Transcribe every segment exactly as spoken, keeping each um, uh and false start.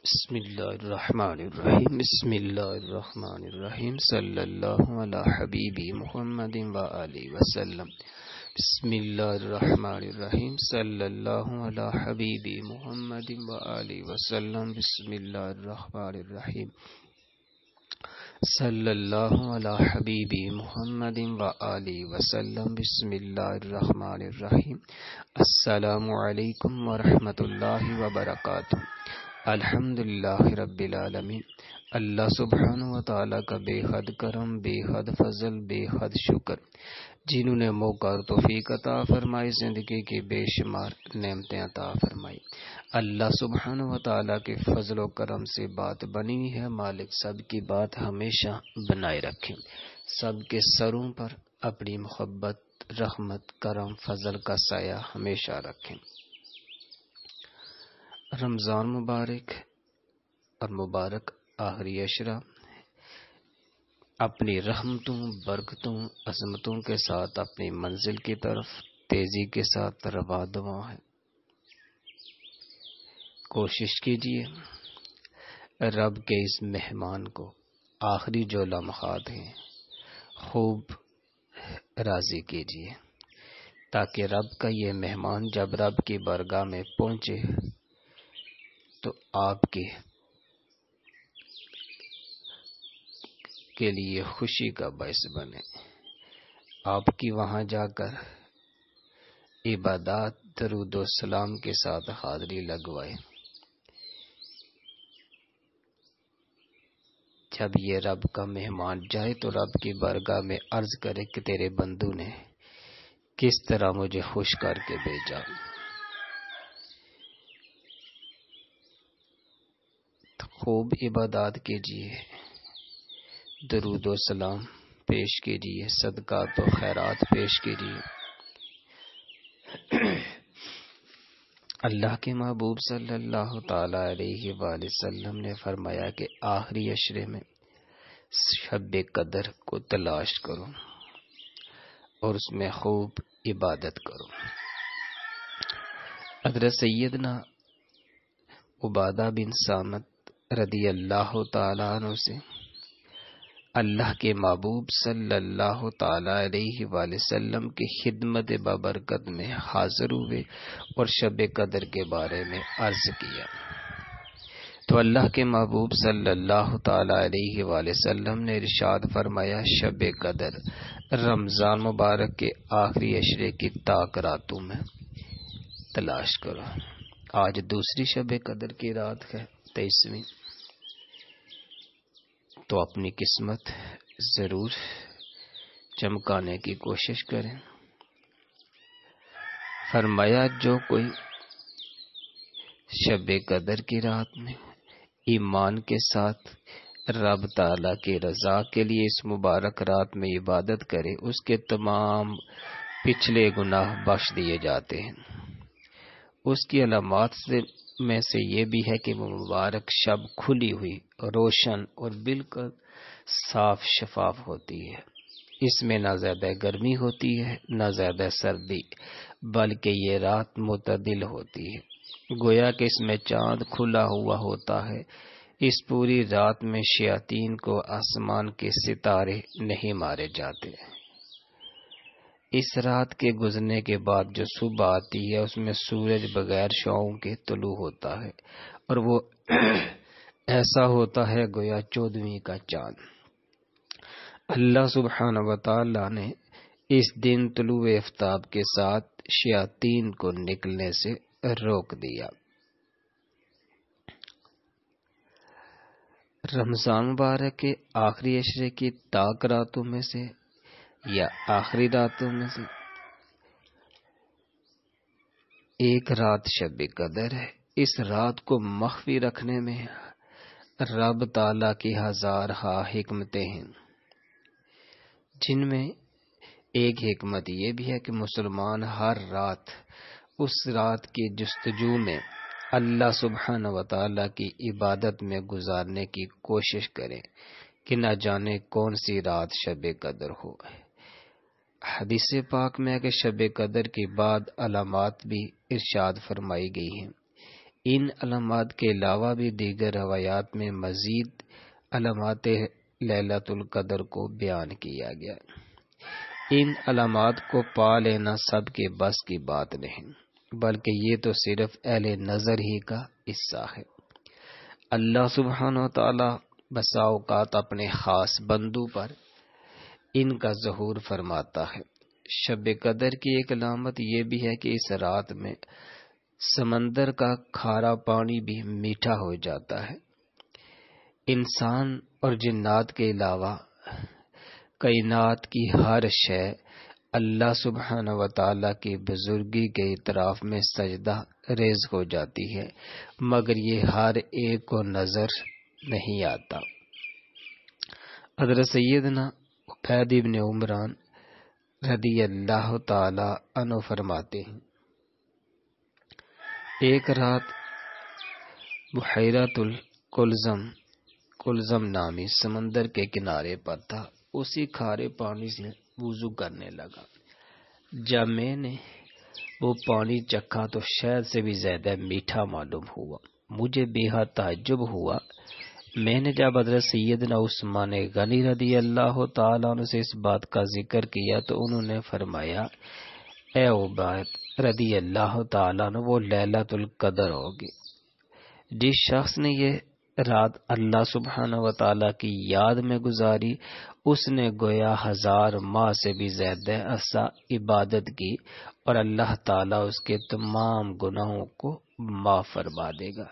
بسم اللہ الرحمن الرحیم بسم اللہ الرحمن الرحیم صلی اللہ علی حبیبی محمد و آلہ وسلم بسم اللہ الرحمن الرحیم صلی اللہ علی حبیبی محمد و آلہ وسلم بسم اللہ الرحمن الرحیم صلی اللہ علی حبیبی محمد و آلہ وسلم بسم اللہ الرحمن الرحیم السلام علیکم ورحمۃ اللہ وبرکاتہ۔ الحمدللہ رب العالمین، اللہ سبحانہ و تعالیٰ کا بے حد کرم، بے حد فضل، بے حد شکر، جنہوں نے موقع اور توفیق عطا فرمائی، زندگی کی بے شمار نعمتیں عطا فرمائی۔ اللہ سبحانہ و تعالیٰ کے فضل و کرم سے بات بنی ہوئی ہے، مالک سب کی بات ہمیشہ بنائے رکھے، سب کے سروں پر اپنی محبت، رحمت، کرم، فضل کا سایہ ہمیشہ رکھیں۔ رمضان مبارک اور مبارک آخری عشرہ اپنی رحمتوں، برکتوں، عظمتوں کے ساتھ اپنی منزل کی طرف تیزی کے ساتھ رواں دواں ہے۔ کوشش کیجیے رب کے اس مہمان کو آخری جو لمحات ہیں خوب راضی کیجیے، تاکہ رب کا یہ مہمان جب رب کی بارگاہ میں پہنچے تو آپ کے کے لیے خوشی کا باعث بنے، آپ کی وہاں جا کر عبادات، درود و سلام کے ساتھ حاضری لگوائے۔ جب یہ رب کا مہمان جائے تو رب کی بارگاہ میں عرض کرے کہ تیرے بندو نے کس طرح مجھے خوش کر کے بھیجا۔ خوب عبادات کیجیے، درود و سلام پیش کیجیے، صدقات و خیرات پیش کیجیے۔ اللہ کے محبوب صلی اللہ تعالی علیہ وآلہ وسلم نے فرمایا کہ آخری عشرے میں شب قدر کو تلاش کرو اور اس میں خوب عبادت کرو۔ حضرت سیدنا عبادہ بن صامت رضی اللہ تعالیٰ عنہ سے اللہ کے محبوب صلی اللہ تعالی علیہ وآلہ وسلم کی خدمت بابرکت میں حاضر ہوئے اور شب قدر کے بارے میں عرض کیا تو اللہ کے محبوب صلی اللہ تعالی علیہ وآلہ وسلم نے ارشاد فرمایا، شب قدر رمضان مبارک کے آخری عشرے کی تاک راتوں میں تلاش کرو۔ آج دوسری شب قدر کی رات ہے، تیئیسویں، تو اپنی قسمت ضرور چمکانے کی کوشش کریں۔ فرمایا جو کوئی شب قدر کی رات میں ایمان کے ساتھ رب تعالیٰ کی رضا کے لیے اس مبارک رات میں عبادت کرے، اس کے تمام پچھلے گناہ بخش دیے جاتے ہیں۔ اس کی علامات سے میں سے یہ بھی ہے کہ وہ مبارک شب کھلی ہوئی، روشن اور بالکل صاف شفاف ہوتی ہے۔ اس میں نہ زیادہ گرمی ہوتی ہے نہ زیادہ سردی، بلکہ یہ رات معتدل ہوتی ہے، گویا کہ اس میں چاند کھلا ہوا ہوتا ہے۔ اس پوری رات میں شیاطین کو آسمان کے ستارے نہیں مارے جاتے۔ اس رات کے گزرنے کے بعد جو صبح آتی ہے اس میں سورج بغیر شعاؤں کے طلوع ہوتا ہے اور وہ ایسا ہوتا ہے گویا چودھویں کا چاند۔ اللہ سبحانہ و تعالی نے اس دن طلوع آفتاب کے ساتھ شیاطین کو نکلنے سے روک دیا۔ رمضان مبارک کے آخری عشرے کی تاک راتوں میں سے یا آخری راتوں میں سے ایک رات شب قدر ہے۔ اس رات کو مخفی رکھنے میں رب تعالیٰ کی ہزار ہا حکمتیں ہیں، جن میں ایک حکمت یہ بھی ہے کہ مسلمان ہر رات اس رات کی جستجو میں اللہ سبحانہ و تعالیٰ کی عبادت میں گزارنے کی کوشش کریں کہ نہ جانے کون سی رات شب قدر ہو۔ حدیث پاک میں کہ شب قدر کے بعد علامات بھی ارشاد فرمائی گئی ہیں۔ ان علامات کے علاوہ بھی دیگر روایات میں مزید علامات لیلۃ القدر کو بیان کیا گیا۔ ان علامات کو پا لینا سب کے بس کی بات نہیں، بلکہ یہ تو صرف اہل نظر ہی کا حصہ ہے۔ اللہ سبحانہ و تعالی بسا اوقات اپنے خاص بندوں پر ان کا ظہور فرماتا ہے۔ شب قدر کی ایک علامت یہ بھی ہے کہ اس رات میں سمندر کا کھارا پانی بھی میٹھا ہو جاتا ہے۔ انسان اور جنات کے علاوہ کائنات کی ہر شے اللہ سبحانہ و تعالی کی بزرگی کے اعتراف میں سجدہ ریز ہو جاتی ہے، مگر یہ ہر ایک کو نظر نہیں آتا۔ حضرت سیدنا عبید بن عمران رضی اللہ تعالی عنہ فرماتے ہیں، ایک رات بحیرۃ القلزم قلزم نامی سمندر کے کنارے پر تھا، اسی کھارے پانی سے وضو کرنے لگا۔ جب میں نے وہ پانی چکھا تو شہد سے بھی زیادہ میٹھا معلوم ہوا، مجھے بے حد تعجب ہوا۔ میں نے جب حضرت سیدنا عثمان غنی رضی اللہ تعالیٰ عنہ سے اس بات کا ذکر کیا تو انہوں نے فرمایا، اے عبید رضی اللہ تعالیٰ عنہ، وہ لیلۃ القدر ہوگی۔ جس شخص نے یہ رات اللہ سبحانہ و تعالیٰ کی یاد میں گزاری، اس نے گویا ہزار ماہ سے بھی زیادہ عرصہ عبادت کی اور اللہ تعالیٰ اس کے تمام گناہوں کو معاف فرما دے گا۔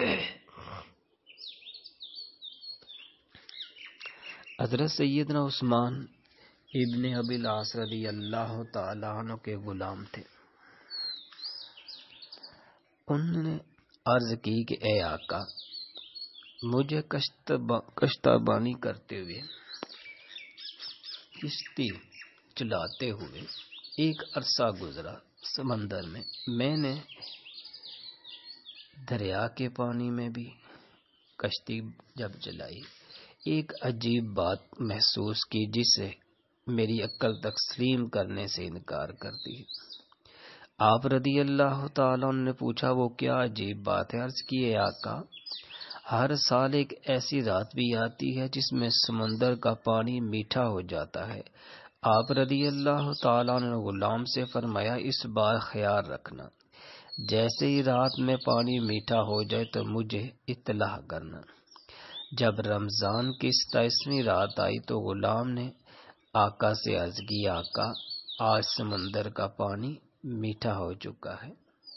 حضرت سیدنا عثمان ابن ابی العاص رضی اللہ تعالیٰ عنہ کے غلام تھے۔ انہوں نے عرض کی کہ اے آقا، مجھے کشتہ بانی کرتے ہوئے، کشتی چلاتے ہوئے ایک عرصہ گزرا سمندر میں۔ میں نے دریا کے پانی میں بھی کشتی جب چلائی، ایک عجیب بات محسوس کی جسے میری عقل تسلیم کرنے سے انکار کرتی ہے۔ آپ رضی اللہ تعالیٰ عنہ نے پوچھا، وہ کیا عجیب بات ہے؟ عرض کیے، آقا، ہر سال ایک ایسی رات بھی آتی ہے جس میں سمندر کا پانی میٹھا ہو جاتا ہے۔ آپ رضی اللہ تعالیٰ نے غلام سے فرمایا، اس بار خیال رکھنا، جیسے ہی رات میں پانی میٹھا ہو جائے تو مجھے اطلاع کرنا۔ جب رمضان کی ستائیسویں رات آئی تو غلام نے آقا سے عرض کی، آقا، آج سمندر کا پانی میٹھا ہو چکا ہے۔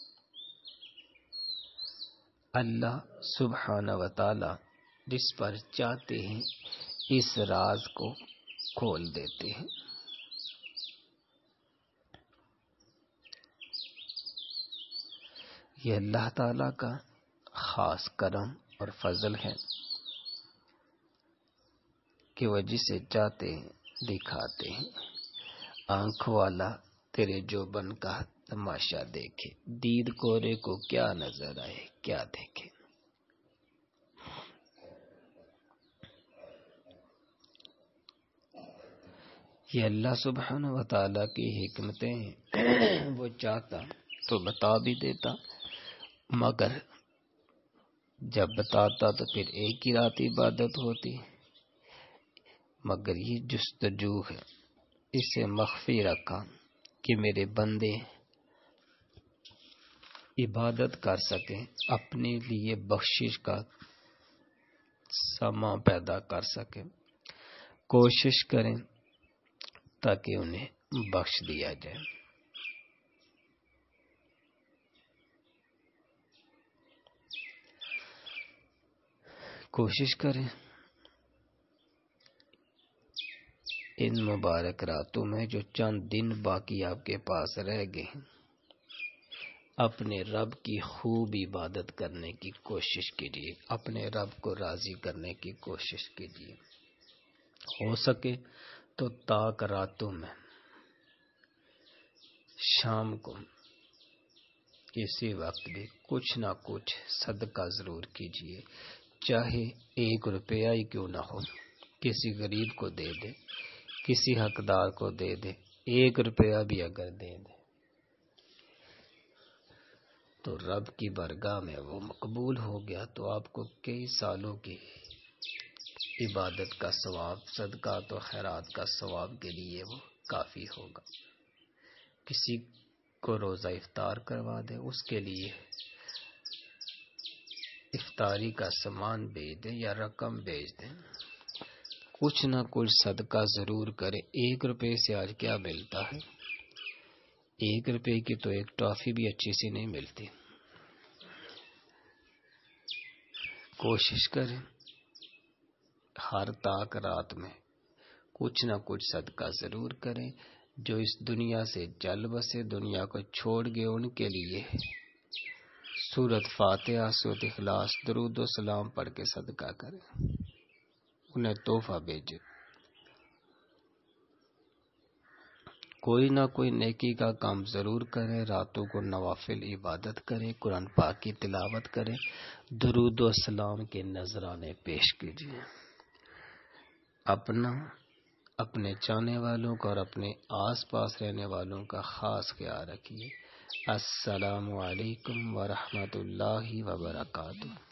اللہ سبحانہ و تعالی جس پر چاہتے ہیں اس راز کو کھول دیتے ہیں۔ یہ اللہ تعالی کا خاص کرم اور فضل ہے کہ وہ جسے چاہتے ہیں دکھاتے ہیں۔ آنکھ والا تیرے جوبن کا تماشا دیکھے، دید کورے کو کیا نظر آئے، کیا دیکھے۔ یہ اللہ سبحانہ و تعالیٰ کی حکمتیں ہیں، وہ چاہتا تو بتا بھی دیتا، مگر جب بتاتا تو پھر ایک ہی رات عبادت ہوتی، مگر یہ جستجو ہے، اسے مخفی رکھا کہ میرے بندے عبادت کر سکیں، اپنے لیے بخشش کا سما پیدا کر سکیں، کوشش کریں تاکہ انہیں بخش دیا جائے۔ کوشش کریں ان مبارک راتوں میں جو چند دن باقی آپ کے پاس رہ گئے ہیں، اپنے رب کی خوب عبادت کرنے کی کوشش کیجیے، اپنے رب کو راضی کرنے کی کوشش کیجیے۔ ہو سکے تو تاک راتوں میں شام کو کسی وقت بھی کچھ نہ کچھ صدقہ ضرور کیجیے، چاہے ایک روپیہ ہی کیوں نہ ہو، کسی غریب کو دے دے، کسی حقدار کو دے دے، ایک روپیہ بھی اگر دے دے، تو رب کی بارگاہ میں وہ مقبول ہو گیا، تو آپ کو کئی سالوں کی عبادت کا ثواب، صدقات و خیرات کا ثواب کے لیے وہ کافی ہوگا۔ کسی کو روزہ افطار کروا دے، اس کے لیے افطاری کا سامان بھیج دیں یا رقم بھیج دیں، کچھ نہ کچھ صدقہ ضرور کرے۔ ایک روپے سے آج کیا ملتا ہے؟ ایک روپے کی تو ایک ٹافی بھی اچھی سی نہیں ملتی۔ کوشش کریں ہر تاک رات میں کچھ نہ کچھ صدقہ ضرور کریں۔ جو اس دنیا سے چل بسے، دنیا کو چھوڑ گئے، ان کے لیے سورۃ فاتحہ، سورۃ اخلاص، درود و سلام پڑھ کے صدقہ کریں، انہیں تحفہ بھیجیں۔ کوئی نہ کوئی نیکی کا کام ضرور کریں، راتوں کو نوافل عبادت کریں، قرآن پاک کی تلاوت کریں، درود و سلام کے نذرانے پیش کیجیے۔ اپنا، اپنے چاہنے والوں کا اور اپنے آس پاس رہنے والوں کا خاص خیال رکھیے۔ السلام علیکم ورحمۃ اللہ وبرکاتہ۔